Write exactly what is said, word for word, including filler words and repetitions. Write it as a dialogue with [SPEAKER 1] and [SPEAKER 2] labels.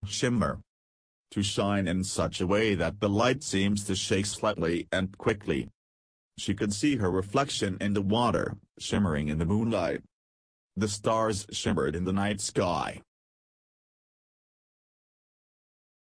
[SPEAKER 1] Shimmer. To shine in such a way that the light seems to shake slightly and quickly. She could see her reflection in the water, shimmering in the moonlight. The stars shimmered in the night sky,